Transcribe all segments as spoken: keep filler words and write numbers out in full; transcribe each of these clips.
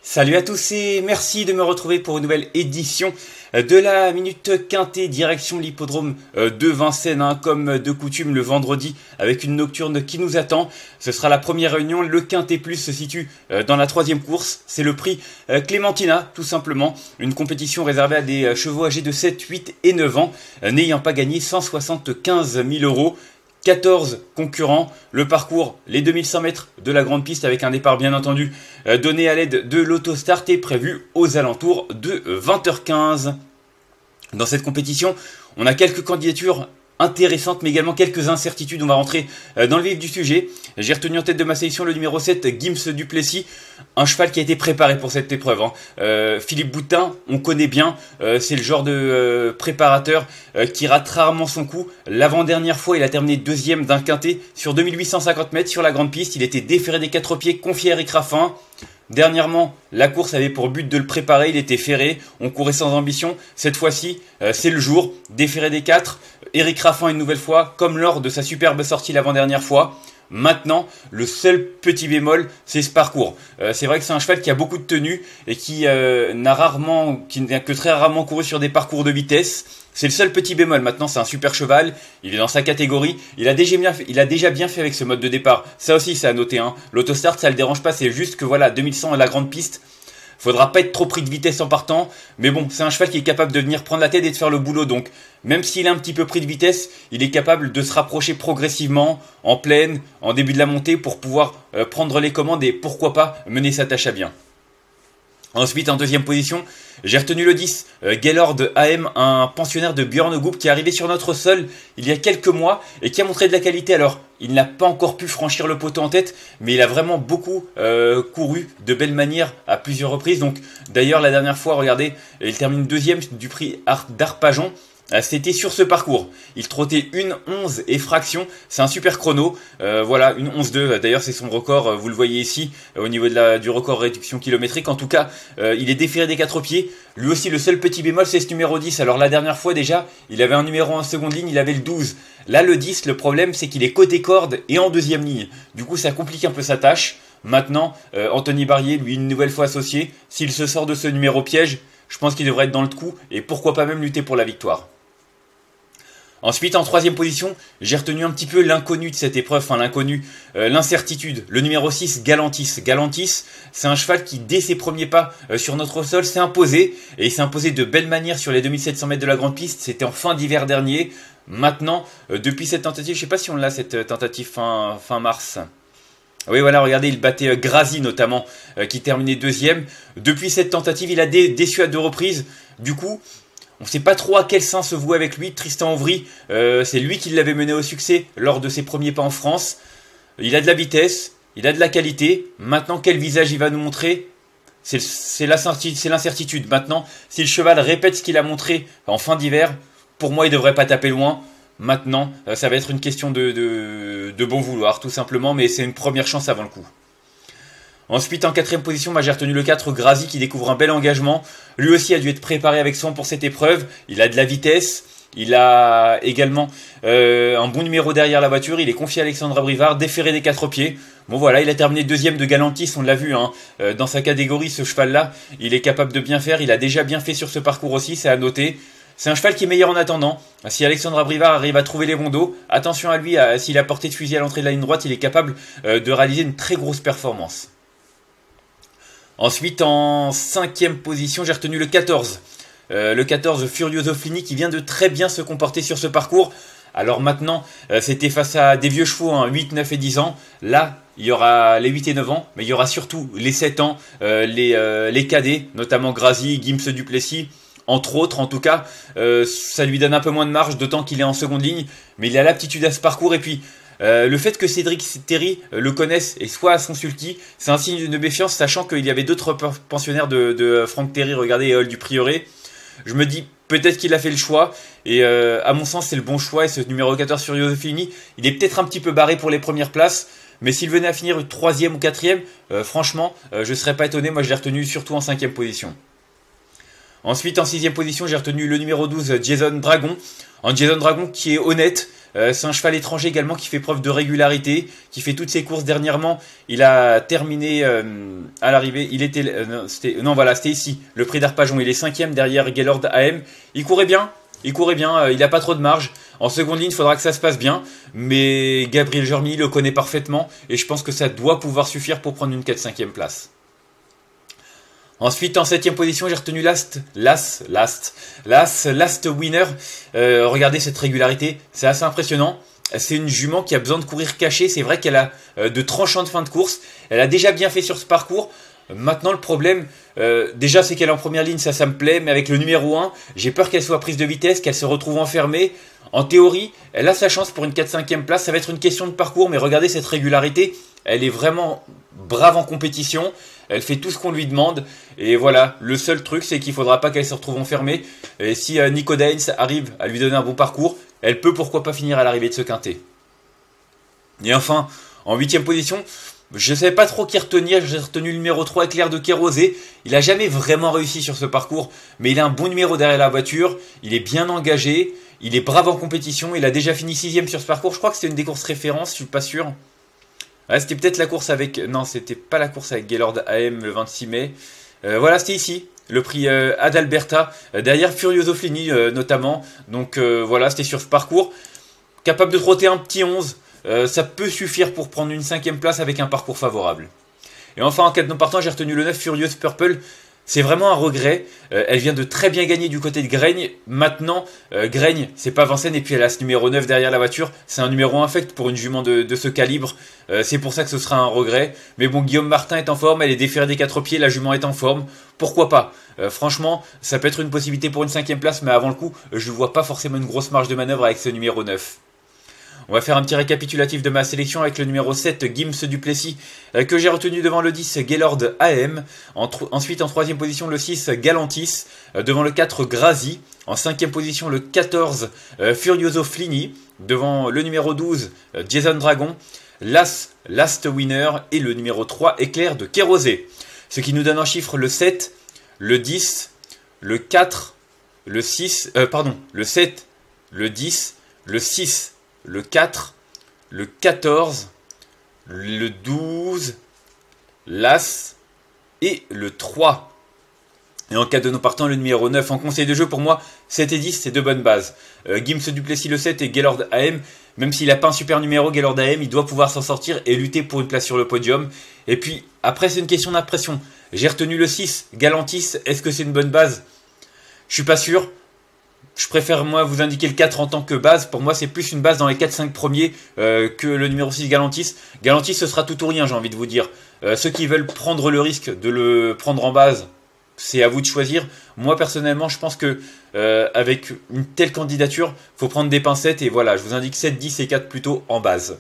Salut à tous et merci de me retrouver pour une nouvelle édition de la Minute Quintet, direction l'hippodrome de Vincennes, hein, comme de coutume le vendredi avec une nocturne qui nous attend. Ce sera la première réunion, le Quintet Plus se situe dans la troisième course, c'est le prix Clémentina tout simplement, une compétition réservée à des chevaux âgés de sept, huit et neuf ans, n'ayant pas gagné cent soixante-quinze mille euros. quatorze concurrents, le parcours, les deux mille cent mètres de la grande piste avec un départ bien entendu euh, donné à l'aide de l'autostart est prévu aux alentours de vingt heures quinze. Dans cette compétition, on a quelques candidatures intéressantes mais également quelques incertitudes. On va rentrer euh, dans le vif du sujet. J'ai retenu en tête de ma sélection le numéro sept, Gims du Plessis, un cheval qui a été préparé pour cette épreuve. Hein. Euh, Philippe Boutin, on connaît bien, euh, c'est le genre de euh, préparateur euh, qui rate rarement son coup. L'avant-dernière fois, il a terminé deuxième d'un quintet sur deux mille huit cent cinquante mètres sur la grande piste. Il était déféré des quatre pieds, confié à Eric Raffin. Dernièrement, la course avait pour but de le préparer, il était ferré, on courait sans ambition. Cette fois-ci, euh, c'est le jour, déféré des quatre. Eric Raffin une nouvelle fois, comme lors de sa superbe sortie l'avant-dernière fois. Maintenant, le seul petit bémol, c'est ce parcours. Euh, c'est vrai que c'est un cheval qui a beaucoup de tenue et qui euh, n'a rarement, qui n'a que très rarement couru sur des parcours de vitesse. C'est le seul petit bémol. Maintenant, c'est un super cheval. Il est dans sa catégorie. Il a déjà bien fait, il a déjà bien fait avec ce mode de départ. Ça aussi, c'est à noter. Hein. L'autostart, ça le dérange pas. C'est juste que voilà, deux mille cent à la grande piste. Faudra pas être trop pris de vitesse en partant, mais bon, c'est un cheval qui est capable de venir prendre la tête et de faire le boulot, donc même s'il est un petit peu pris de vitesse, il est capable de se rapprocher progressivement, en pleine, en début de la montée, pour pouvoir euh, prendre les commandes et pourquoi pas mener sa tâche à bien. Ensuite, en deuxième position, j'ai retenu le dix, euh, Gaylord A M, un pensionnaire de Björn Goop qui est arrivé sur notre sol il y a quelques mois et qui a montré de la qualité. Alors, il n'a pas encore pu franchir le poteau en tête, mais il a vraiment beaucoup euh, couru de belle manière à plusieurs reprises. Donc, d'ailleurs, la dernière fois, regardez, il termine deuxième du prix d'Arpajon. C'était sur ce parcours. Il trottait une onze et fraction. C'est un super chrono. Euh, voilà, une onze deux. D'ailleurs, c'est son record. Vous le voyez ici, au niveau de la, du record réduction kilométrique. En tout cas, euh, il est déféré des quatre pieds. Lui aussi, le seul petit bémol, c'est ce numéro dix. Alors, la dernière fois, déjà, il avait un numéro en seconde ligne. Il avait le douze. Là, le dix, le problème, c'est qu'il est côté corde et en deuxième ligne. Du coup, ça complique un peu sa tâche. Maintenant, euh, Anthony Barrier, lui, une nouvelle fois associé. S'il se sort de ce numéro piège, je pense qu'il devrait être dans le coup. Et pourquoi pas même lutter pour la victoire. Ensuite, en troisième position, j'ai retenu un petit peu l'inconnu de cette épreuve, enfin l'inconnu, euh, l'incertitude. Le numéro six, Galantis. Galantis, c'est un cheval qui, dès ses premiers pas euh, sur notre sol, s'est imposé. Et il s'est imposé de belle manière sur les deux mille sept cents mètres de la grande piste. C'était en fin d'hiver dernier. Maintenant, euh, depuis cette tentative, je ne sais pas si on l'a, cette tentative fin, fin mars. Oui, voilà, regardez, il battait euh, Grazi notamment, euh, qui terminait deuxième. Depuis cette tentative, il a dé déçu à deux reprises. Du coup... on ne sait pas trop à quel sein se vouer avec lui. Tristan Auvry, euh, c'est lui qui l'avait mené au succès lors de ses premiers pas en France. Il a de la vitesse, il a de la qualité. Maintenant, quel visage il va nous montrer? C'est l'incertitude. Maintenant, si le cheval répète ce qu'il a montré en fin d'hiver, pour moi, il ne devrait pas taper loin. Maintenant, ça va être une question de, de, de bon vouloir, tout simplement. Mais c'est une première chance avant le coup. Ensuite, en quatrième position, bah, j'ai retenu le quatre, Grazi, qui découvre un bel engagement. Lui aussi a dû être préparé avec soin pour cette épreuve. Il a de la vitesse. Il a également euh, un bon numéro derrière la voiture. Il est confié à Alexandre Abrivard, déféré des quatre pieds. Bon voilà, il a terminé deuxième de Galantis, on l'a vu. Hein. Euh, dans sa catégorie, ce cheval-là, il est capable de bien faire. Il a déjà bien fait sur ce parcours aussi, c'est à noter. C'est un cheval qui est meilleur en attendant. Si Alexandre Abrivard arrive à trouver les bons dos, attention à lui, s'il a porté de fusil à l'entrée de la ligne droite, il est capable euh, de réaliser une très grosse performance. Ensuite, en cinquième position, j'ai retenu le quatorze. Euh, le quatorze, Furioso Fini, qui vient de très bien se comporter sur ce parcours. Alors maintenant, euh, c'était face à des vieux chevaux, hein, huit, neuf et dix ans. Là, il y aura les huit et neuf ans, mais il y aura surtout les sept ans, euh, les, euh, les cadets, notamment Grazi, Gims du Plessis. Entre autres, en tout cas, euh, ça lui donne un peu moins de marge, d'autant qu'il est en seconde ligne. Mais il a l'aptitude à ce parcours et puis... Euh, le fait que Cédric Terry euh, le connaisse et soit à son sulky, c'est un signe de méfiance, sachant qu'il y avait d'autres pensionnaires de, de Franck Terry, regardez Hall du Prieuré. Je me dis peut-être qu'il a fait le choix, et euh, à mon sens c'est le bon choix, et ce numéro quatorze sur Yosefini, il est peut-être un petit peu barré pour les premières places, mais s'il venait à finir troisième ou quatrième, euh, franchement, euh, je ne serais pas étonné, moi je l'ai retenu surtout en cinquième position. Ensuite, en sixième position, j'ai retenu le numéro douze, Jason Dragon. Un Jason Dragon qui est honnête, Euh, c'est un cheval étranger également qui fait preuve de régularité, qui fait toutes ses courses dernièrement. Il a terminé euh, à l'arrivée. Il était, euh, non, c'était, non voilà, c'était ici, le prix d'Arpajon. Il est cinquième derrière Gaylord A M. Il courait bien, il courait bien. Euh, il n'a pas trop de marge. En seconde ligne, il faudra que ça se passe bien. Mais Gabriel Germy le connaît parfaitement et je pense que ça doit pouvoir suffire pour prendre une quatre cinquième place. Ensuite, en septième position, j'ai retenu Last, Last, Last, Last, Last Winner. Euh, regardez cette régularité, c'est assez impressionnant. C'est une jument qui a besoin de courir cachée. C'est vrai qu'elle a euh, de tranchants de fin de course. Elle a déjà bien fait sur ce parcours. Maintenant, le problème, euh, déjà, c'est qu'elle est en première ligne, ça, ça me plaît. Mais avec le numéro un, j'ai peur qu'elle soit prise de vitesse, qu'elle se retrouve enfermée. En théorie, elle a sa chance pour une quatre cinquième place. Ça va être une question de parcours, mais regardez cette régularité. Elle est vraiment brave en compétition. Elle fait tout ce qu'on lui demande. Et voilà, le seul truc, c'est qu'il ne faudra pas qu'elle se retrouve enfermée. Et si euh, Nico Daines arrive à lui donner un bon parcours, elle peut pourquoi pas finir à l'arrivée de ce quintet. Et enfin, en huitième position, je ne savais pas trop qui retenir. J'ai retenu le numéro trois, Éclair de Kérosé. Il n'a jamais vraiment réussi sur ce parcours, mais il a un bon numéro derrière la voiture. Il est bien engagé. Il est brave en compétition. Il a déjà fini sixième sur ce parcours. Je crois que c'était une des courses références, je suis pas sûr. Ah, c'était peut-être la course avec... Non, c'était pas la course avec Gaylord A M le vingt-six mai. Euh, voilà, c'était ici, le prix euh, Adalberta, euh, derrière Furioso Flini euh, notamment. Donc euh, voilà, c'était sur ce parcours. Capable de trotter un petit onze, euh, ça peut suffire pour prendre une cinquième place avec un parcours favorable. Et enfin, en quatre non partant, j'ai retenu le neuf Furious Purple. C'est vraiment un regret. Euh, elle vient de très bien gagner du côté de Graigne. Maintenant, euh, Graigne, c'est pas Vincennes. Et puis elle a ce numéro neuf derrière la voiture. C'est un numéro infect pour une jument de, de ce calibre. Euh, c'est pour ça que ce sera un regret. Mais bon, Guillaume Martin est en forme. Elle est déférée des quatre pieds. La jument est en forme. Pourquoi pas euh, Franchement, ça peut être une possibilité pour une cinquième place. Mais avant le coup, je ne vois pas forcément une grosse marge de manœuvre avec ce numéro neuf. On va faire un petit récapitulatif de ma sélection avec le numéro sept, Gims Duplessis, euh, que j'ai retenu devant le dix, Gaylord A M. En ensuite, en troisième position, le six, Galantis. Euh, devant le quatre, Grazi. En cinquième position, le quatorze, euh, Furioso Flini. Devant le numéro douze, euh, Jason Dragon. L'As, Last Winner. Et le numéro trois, Éclair de Kérosé. Ce qui nous donne en chiffre le sept, le dix, le quatre, le six, euh, pardon, le sept, le dix, le six, le quatre, le quatorze, le douze, l'As et le trois. Et en cas de non partant, le numéro neuf. En conseil de jeu, pour moi, sept et dix, c'est deux bonnes bases. Euh, Gims Duplessis le sept et Gaylord A M, même s'il n'a pas un super numéro, Gaylord A M, il doit pouvoir s'en sortir et lutter pour une place sur le podium. Et puis, après, c'est une question d'impression. J'ai retenu le six, Galantis. Est-ce que c'est une bonne base? Je suis pas sûr. Je préfère moi vous indiquer le quatre en tant que base. Pour moi, c'est plus une base dans les quatre cinq premiers euh, que le numéro six Galantis. Galantis, ce sera tout ou rien, j'ai envie de vous dire. Euh, ceux qui veulent prendre le risque de le prendre en base, c'est à vous de choisir. Moi, personnellement, je pense que euh, avec une telle candidature, il faut prendre des pincettes. Et voilà, je vous indique sept, dix et quatre plutôt en base.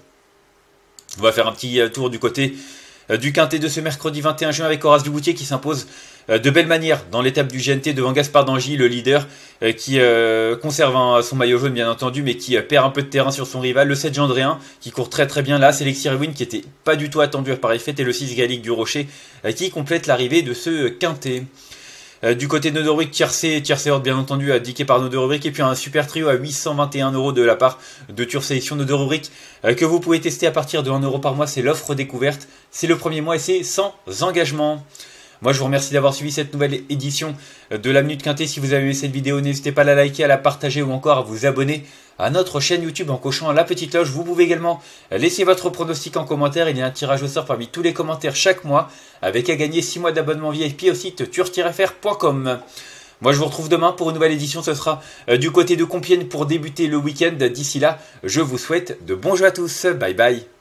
On va faire un petit tour du côté euh, du quintet de ce mercredi vingt et un juin avec Horace Duboutier qui s'impose de belle manière dans l'étape du G N T devant Gaspard Dangy, le leader, euh, qui euh, conserve un, son maillot jaune bien entendu, mais qui euh, perd un peu de terrain sur son rival. Le sept Gendréen qui court très très bien là, c'est Elixir Win qui était pas du tout attendu à pareille fête, et le six Gallique du Rocher euh, qui complète l'arrivée de ce quintet. Euh, du côté de nos deux rubriques, Tiercé, Tiercé Horde bien entendu, indiqué par nos deux rubriques, et puis un super trio à huit cent vingt et un euros de la part de Tour Sélection, nos deux rubriques euh, que vous pouvez tester à partir de un euro par mois. C'est l'offre découverte, c'est le premier mois et c'est sans engagement. Moi, je vous remercie d'avoir suivi cette nouvelle édition de la Minute Quintet. Si vous avez aimé cette vidéo, n'hésitez pas à la liker, à la partager ou encore à vous abonner à notre chaîne YouTube en cochant la petite cloche. Vous pouvez également laisser votre pronostic en commentaire. Il y a un tirage au sort parmi tous les commentaires chaque mois avec à gagner six mois d'abonnement V I P au site tur tiret f r point com. Moi, je vous retrouve demain pour une nouvelle édition. Ce sera du côté de Compiègne pour débuter le week-end. D'ici là, je vous souhaite de bons jeux à tous. Bye bye.